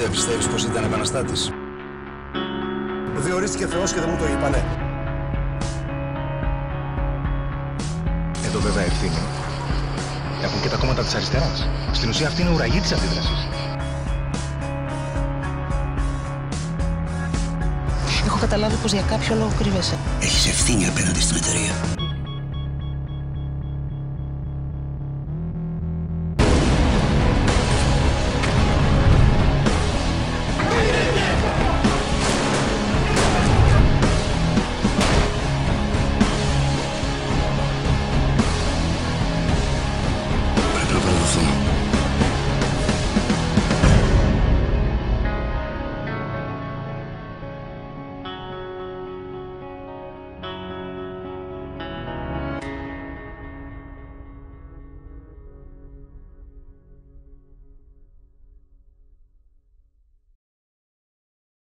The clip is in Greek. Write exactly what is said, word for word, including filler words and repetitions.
Δεν πιστεύεις πως ήταν επαναστάτης? Διορίστηκε Θεός και δεν μου το είπανε. Εδώ βέβαια ευθύνη έχουν και τα κόμματα της αριστεράς. Στην ουσία αυτή είναι ουραγή της αντίδρασης. Έχω καταλάβει πως για κάποιο λόγο κρύβεσαι. Έχεις ευθύνη απέναντι στην εταιρεία.